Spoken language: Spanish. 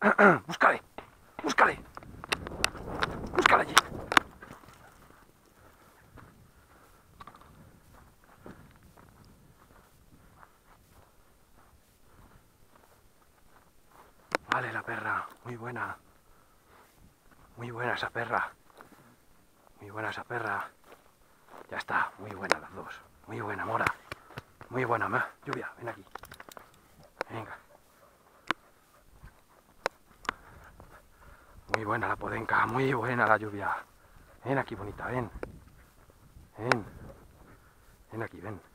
Búscale, búscale, búscale allí. Vale, la perra, muy buena. Muy buena esa perra. Muy buena esa perra. Ya está, muy buena las dos. Muy buena, Mora. Muy buena, Lluvia, ven aquí. Venga. Muy buena la Podenca, muy buena la Lluvia. Ven aquí, bonita, ven. Ven. Ven aquí, ven.